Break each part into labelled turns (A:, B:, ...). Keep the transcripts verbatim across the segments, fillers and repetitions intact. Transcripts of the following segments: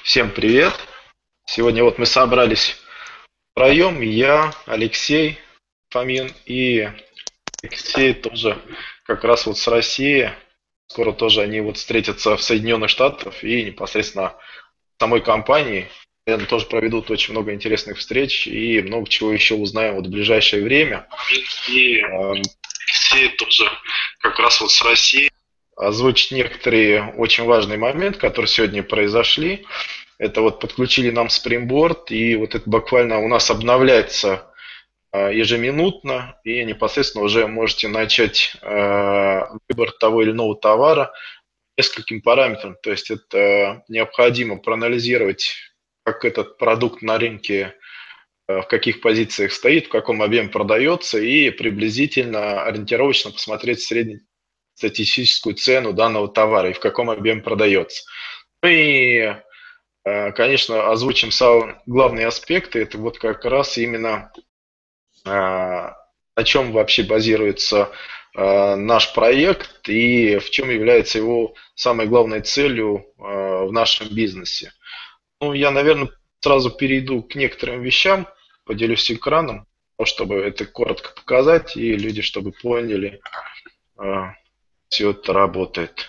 A: Всем привет! Сегодня вот мы собрались втроем, я, Алексей Фомин и Алексей тоже как раз вот с России. Скоро тоже они вот встретятся в Соединенных Штатах и непосредственно в самой компании. Наверное, тоже проведут очень много интересных встреч и много чего еще узнаем вот в ближайшее время. И э, Алексей тоже как раз вот с России озвучить некоторые очень важные моменты, которые сегодня произошли. Это вот подключили нам Springboard, и вот это буквально у нас обновляется э, ежеминутно, и непосредственно уже можете начать э, выбор того или иного товара нескольким параметрам. То есть это необходимо проанализировать, как этот продукт на рынке, э, в каких позициях стоит, в каком объеме продается, и приблизительно ориентировочно посмотреть среднестатистическую цену данного товара и в каком объеме продается. Ну и Э, Конечно, озвучим самые главные аспекты. Это вот как раз именно э, на чем вообще базируется э, наш проект и в чем является его самой главной целью э, в нашем бизнесе. Ну, я, наверное, сразу перейду к некоторым вещам, поделюсь экраном, чтобы это коротко показать и люди, чтобы поняли, э, все это работает.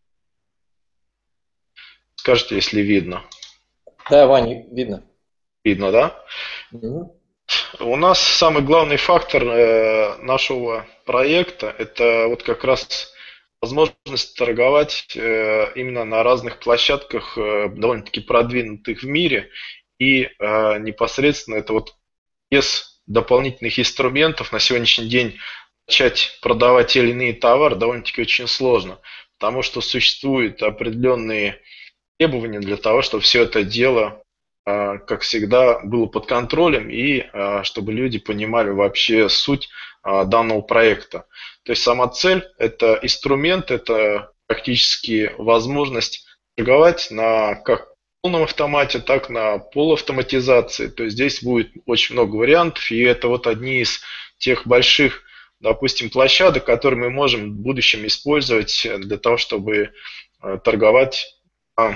A: Скажите, если видно.
B: Да, Ваня, видно.
A: Видно, да?
B: Мгм.
A: У нас самый главный фактор э, нашего проекта – это вот как раз возможность торговать э, именно на разных площадках, э, довольно-таки продвинутых в мире, и э, непосредственно это вот без дополнительных инструментов на сегодняшний день начать продавать те или иные товары довольно-таки очень сложно, потому что существуют определенные требования для того, чтобы все это дело, а, как всегда, было под контролем и а, чтобы люди понимали вообще суть а, данного проекта. То есть сама цель – это инструмент, это практически возможность торговать на как полном автомате, так на полуавтоматизации. То есть здесь будет очень много вариантов, и это вот одни из тех больших, допустим, площадок, которые мы можем в будущем использовать для того, чтобы э, торговать на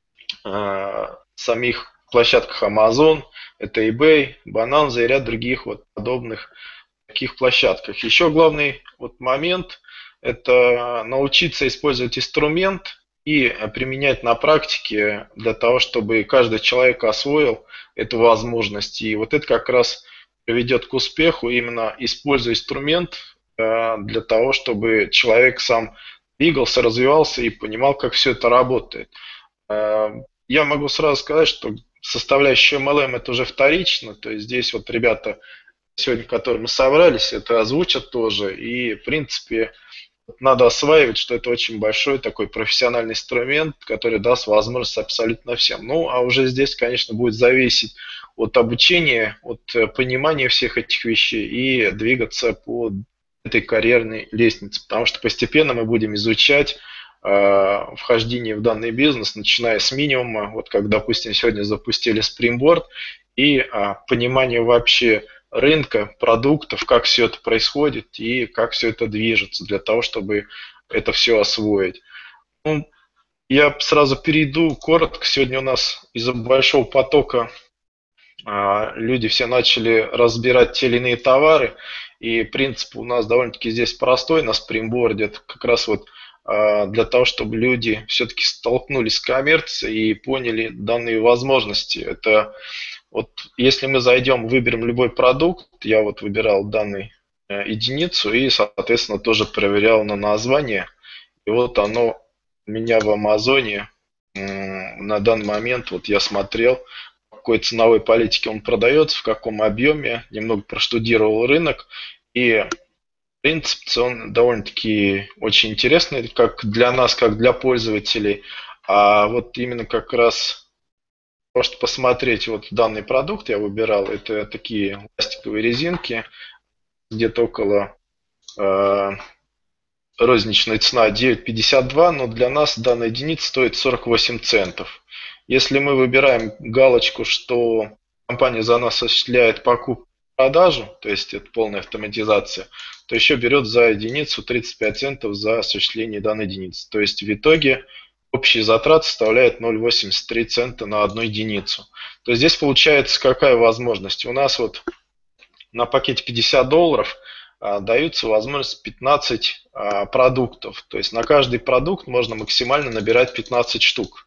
A: э, самих площадках Amazon, это eBay, Bonanza и ряд других вот подобных таких площадках. Еще главный вот момент – это научиться использовать инструмент и применять на практике для того, чтобы каждый человек освоил эту возможность. И вот это как раз приведет к успеху, именно используя инструмент э, для того, чтобы человек сам двигался, развивался и понимал, как все это работает. Э, Я могу сразу сказать, что составляющая эм эл эм это уже вторично, то есть здесь вот ребята сегодня, которые мы собрались, это озвучат тоже, и в принципе надо осваивать, что это очень большой такой профессиональный инструмент, который даст возможность абсолютно всем. Ну, а уже здесь, конечно, будет зависеть от обучения, от э, понимания всех этих вещей и двигаться по этой карьерной лестнице, потому что постепенно мы будем изучать э, вхождение в данный бизнес, начиная с минимума, вот как, допустим, сегодня запустили Springboard, и а, понимание вообще рынка, продуктов, как все это происходит и как все это движется для того, чтобы это все освоить. Ну, я сразу перейду коротко. Сегодня у нас из-за большого потока а, люди все начали разбирать те или иные товары, и принцип у нас довольно-таки здесь простой на спрингборде. Это как раз вот а, для того, чтобы люди все-таки столкнулись с коммерцией и поняли данные возможности. Это вот если мы зайдем, выберем любой продукт, я вот выбирал данную э, единицу и, соответственно, тоже проверял на название. И вот оно у меня в Амазоне м, на данный момент, вот я смотрел, в какой ценовой политике он продается, в каком объеме, немного проштудировал рынок. И принцип он довольно-таки очень интересный, как для нас, как для пользователей. А вот именно как раз просто посмотреть вот данный продукт я выбирал. Это такие пластиковые резинки, где-то около э, розничная цена девять пятьдесят два, но для нас данная единица стоит сорок восемь центов. Если мы выбираем галочку, что компания за нас осуществляет покупку и продажу, то есть это полная автоматизация, то еще берет за единицу тридцать пять центов за осуществление данной единицы. То есть в итоге общие затраты составляют ноль целых восемьдесят три цента на одну единицу. То есть здесь получается какая возможность? У нас вот на пакете пятьдесят долларов а, даются возможность пятнадцать а, продуктов. То есть на каждый продукт можно максимально набирать пятнадцать штук.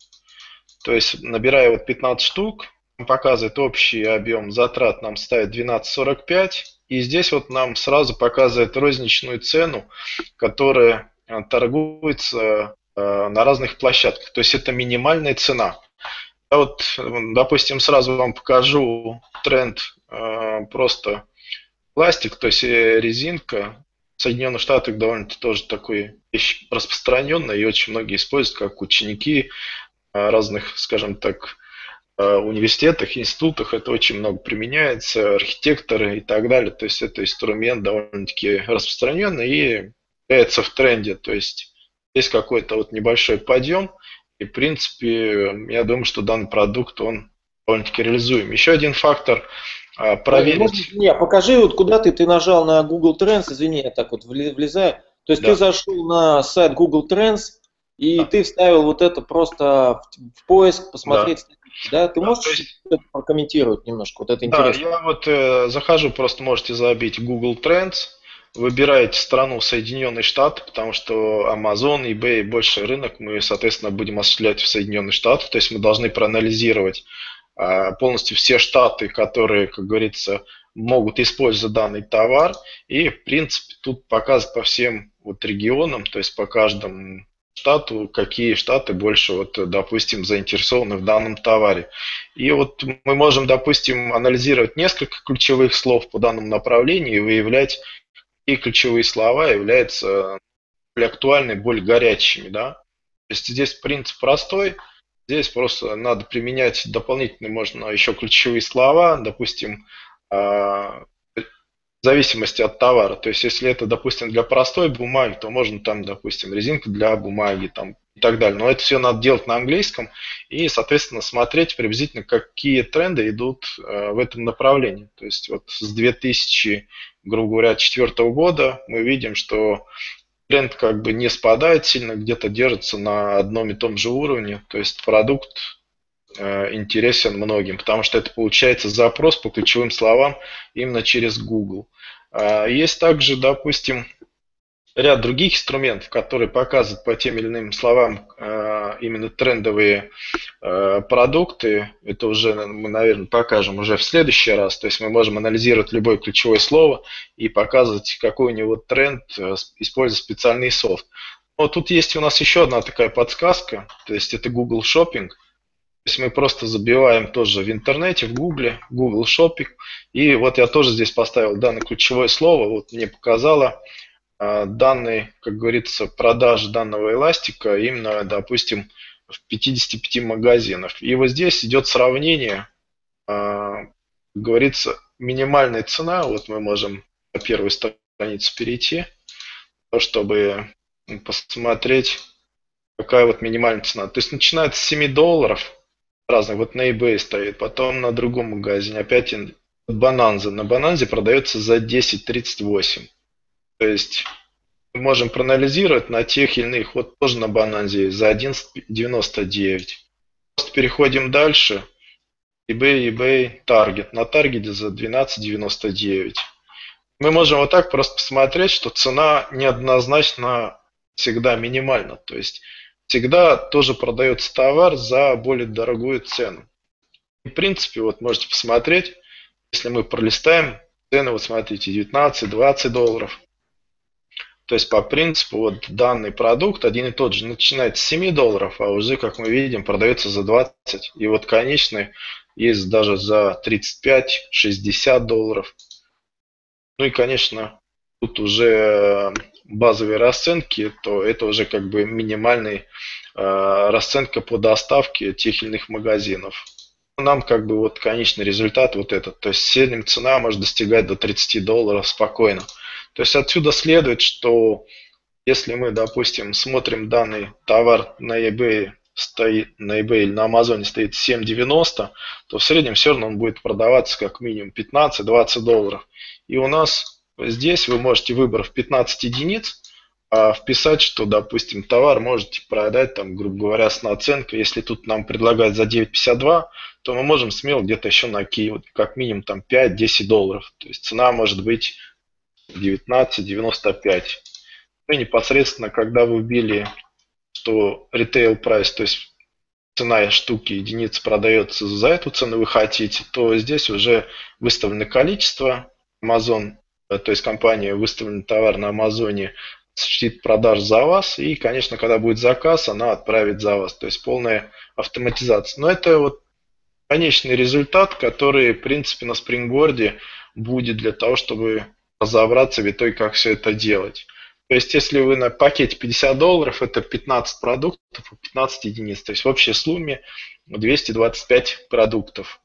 A: То есть набирая вот пятнадцать штук, показывает общий объем затрат, нам ставит двенадцать сорок пять. И здесь вот нам сразу показывает розничную цену, которая торгуется на разных площадках. То есть это минимальная цена. Я вот, допустим, сразу вам покажу тренд просто пластик, то есть резинка. В Соединенных Штатах довольно-таки тоже такой вещь распространенная и очень многие используют, как ученики разных, скажем так, университетах, институтах. Это очень много применяется, архитекторы и так далее. То есть это инструмент довольно-таки распространенный и является в тренде. То есть есть какой-то вот небольшой подъем, и в принципе я думаю, что данный продукт, он довольно-таки реализуем. Еще один фактор а, проверить.
B: Можно, извини, покажи, вот куда ты, ты нажал на Google Trends, извини, я так вот влезаю. То есть да. Ты зашел на сайт Google Trends, и да. Ты вставил вот это просто в, в поиск, посмотреть. Да, да? Ты да, можешь есть... это прокомментировать немножко? Вот это интересно.
A: Да, я вот э, захожу, просто можете забить Google Trends, выбираете страну Соединенные Штаты, потому что Amazon, eBay больше рынок, мы, соответственно, будем осуществлять в Соединенных Штатах, то есть мы должны проанализировать э, полностью все штаты, которые, как говорится, могут использовать данный товар, и, в принципе, тут показывают по всем вот регионам, то есть по каждому штату, какие штаты больше, вот, допустим, заинтересованы в данном товаре. И вот мы можем, допустим, анализировать несколько ключевых слов по данному направлению и выявлять, какие ключевые слова являются более актуальными, более горячими. Да? То есть здесь принцип простой. Здесь просто надо применять дополнительные, можно еще ключевые слова, допустим, в зависимости от товара. То есть, если это, допустим, для простой бумаги, то можно там, допустим, резинка для бумаги там, и так далее. Но это все надо делать на английском и, соответственно, смотреть приблизительно, какие тренды идут э, в этом направлении. То есть, вот с две тысячи, грубо говоря, четвёртого года мы видим, что тренд как бы не спадает сильно, где-то держится на одном и том же уровне. То есть, продукт интересен многим, потому что это получается запрос по ключевым словам именно через Google. Есть также, допустим, ряд других инструментов, которые показывают по тем или иным словам именно трендовые продукты. Это уже мы, наверное, покажем уже в следующий раз. То есть мы можем анализировать любое ключевое слово и показывать, какой у него тренд, используя специальный софт. Но тут есть у нас еще одна такая подсказка, то есть это Google Shopping. То есть мы просто забиваем тоже в интернете, в Гугле, Google Shopping. И вот я тоже здесь поставил данное ключевое слово. Вот мне показало э, данные, как говорится, продажи данного эластика именно, допустим, в пятидесяти пяти магазинах. И вот здесь идет сравнение, э, как говорится, минимальная цена. Вот мы можем на первую страницу перейти, чтобы посмотреть, какая вот минимальная цена. То есть начинается с семи долларов. Разных. Вот на eBay стоит, потом на другом магазине, опять Bonanza. На Bonanza продается за десять тридцать восемь. То есть мы можем проанализировать на тех или иных, вот тоже на Bonanza за одиннадцать девяносто девять. Просто переходим дальше. eBay, eBay, Target. На Target за двенадцать девяносто девять. Мы можем вот так просто посмотреть, что цена неоднозначно всегда минимальна. То есть всегда тоже продается товар за более дорогую цену. В принципе, вот можете посмотреть, если мы пролистаем цены, вот смотрите, девятнадцать-двадцать долларов. То есть по принципу вот данный продукт один и тот же начинает с семи долларов, а уже, как мы видим, продается за двадцать. И вот конечный есть даже за тридцать пять-шестьдесят долларов. Ну и, конечно, тут уже базовые расценки, то это уже как бы минимальная э, расценка по доставке тех или иных магазинов. Нам как бы вот конечный результат вот этот. То есть средняя цена может достигать до тридцати долларов спокойно. То есть отсюда следует, что если мы, допустим, смотрим данный товар на eBay, стоит, на eBay или на Амазоне стоит семь девяносто, то в среднем все равно он будет продаваться как минимум пятнадцать-двадцать долларов. И у нас здесь вы можете, выбрав пятнадцать единиц, а вписать, что, допустим, товар можете продать, там, грубо говоря, с наценкой. Если тут нам предлагают за девять пятьдесят два, то мы можем смело где-то еще накинуть, как минимум там пять-десять долларов. То есть цена может быть девятнадцать девяносто пять. Ну и непосредственно, когда вы вбили, что retail price, то есть цена штуки единицы продается за эту цену вы хотите, то здесь уже выставлено количество. Amazon, то есть компания выставлен товар на Амазоне, осуществит продаж за вас, и, конечно, когда будет заказ, она отправит за вас. То есть полная автоматизация. Но это вот конечный результат, который, в принципе, на спрингборде будет для того, чтобы разобраться в итоге, как все это делать. То есть, если вы на пакете пятьдесят долларов, это пятнадцать продуктов, пятнадцать единиц. То есть, в общей сумме двести двадцать пять продуктов.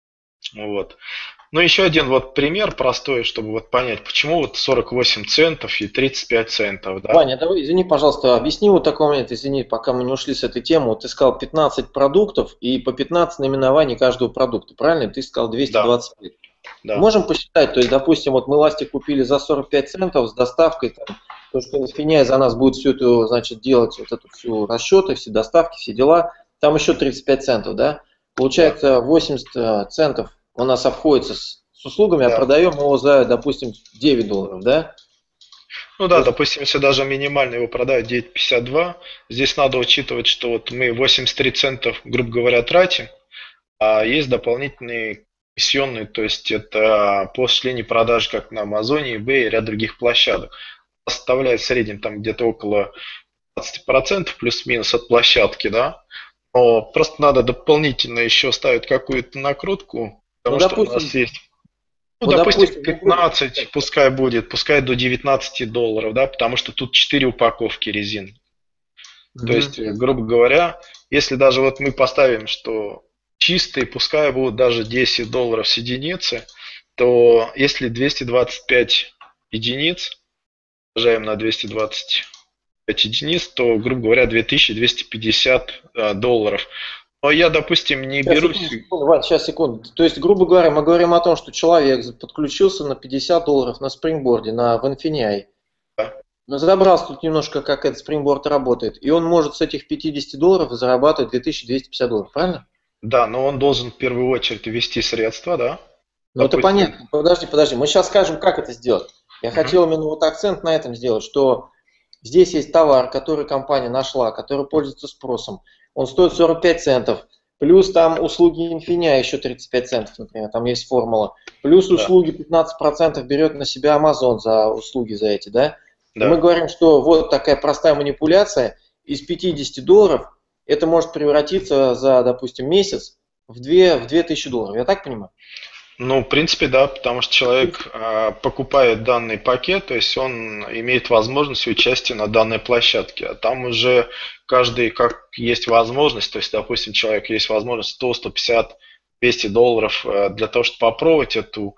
A: Вот. Ну, еще один вот пример простой, чтобы вот понять, почему вот сорок восемь центов и тридцать пять центов. Да?
B: Ваня, давай, извини, пожалуйста, объясни вот такой момент, извини, пока мы не ушли с этой темы. Вот ты сказал пятнадцать продуктов и по пятнадцать наименований каждого продукта, правильно? Ты сказал двести двадцать пять. Да. Да. Можем посчитать, то есть, допустим, вот мы ластик купили за сорок пять центов с доставкой, там, то, что Infineon за нас будет все это, значит, делать, вот эту всю расчеты, все доставки, все дела, там еще тридцать пять центов, да? Получается, восемьдесят центов у нас обходится с, с услугами, да. А продаем его за, допустим, девять долларов, да?
A: Ну да, есть... допустим, если даже минимально его продают девять пятьдесят два, здесь надо учитывать, что вот мы восемьдесят три центов, грубо говоря, тратим, а есть дополнительные комиссионные, то есть это по осуществлению продаж как на Амазоне, eBay и ряд других площадок. Составляет в среднем там где-то около двадцать процентов плюс-минус от площадки, да. Но просто надо дополнительно еще ставить какую-то накрутку, потому ну, что допустим, у нас есть, ну, ну допустим, допустим, пятнадцать, пускай будет, пускай до девятнадцати долларов, да, потому что тут четыре упаковки резин. Mm-hmm. То есть, грубо говоря, если даже вот мы поставим, что чистые, пускай будут даже десять долларов с единицы, то если двести двадцать пять единиц умножаем на двести двадцать пять единиц, то, грубо говоря, две тысячи двести пятьдесят а, долларов. Но я, допустим, не сейчас, берусь...
B: Секунду, Вань, сейчас, секунду. То есть, грубо говоря, мы говорим о том, что человек подключился на пятьдесят долларов на спрингборде, на в Infineon. Да. Разобрался тут немножко, как этот спрингборд работает. И он может с этих пятидесяти долларов зарабатывать две тысячи двести пятьдесят долларов, правильно?
A: Да, но он должен в первую очередь ввести средства, да?
B: Ну, допустим... это понятно. Подожди, подожди. Мы сейчас скажем, как это сделать. Я mm-hmm. хотел именно вот акцент на этом сделать, что здесь есть товар, который компания нашла, который пользуется спросом. Он стоит сорок пять центов. Плюс там услуги Infineon еще тридцать пять центов, например. Там есть формула. Плюс да. услуги пятнадцать процентов берет на себя Amazon за услуги за эти, да? да. Мы говорим, что вот такая простая манипуляция из пятидесяти долларов это может превратиться за, допустим, месяц в две тысячи долларов. Я так понимаю?
A: Ну, в принципе, да, потому что человек э, покупает данный пакет, то есть он имеет возможность участия на данной площадке. А там уже каждый, как есть возможность, то есть, допустим, человек есть возможность сто, сто пятьдесят, двести долларов э, для того, чтобы попробовать эту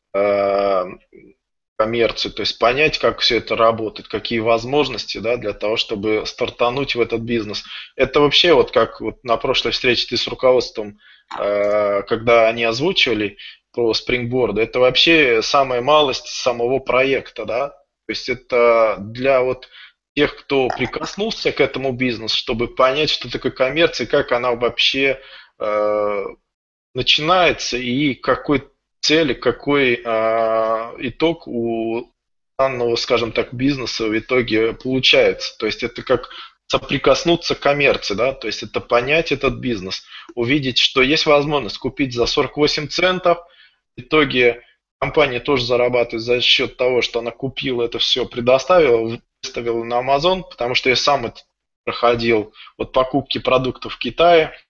A: э, коммерцию, то есть понять, как все это работает, какие возможности, да, для того, чтобы стартануть в этот бизнес. Это вообще вот как вот на прошлой встрече ты с руководством, э, когда они озвучивали про спрингборд, это вообще самая малость самого проекта, да, то есть это для вот тех, кто прикоснулся к этому бизнесу, чтобы понять, что такое коммерция, как она вообще э, начинается и какой цели, какой э, итог у данного, скажем так, бизнеса в итоге получается. То есть это как соприкоснуться к коммерции, да, то есть это понять этот бизнес, увидеть, что есть возможность купить за сорок восемь центов, в итоге компания тоже зарабатывает за счет того, что она купила это все, предоставила, выставила на Amazon, потому что я сам это проходил, вот покупки продуктов в Китае,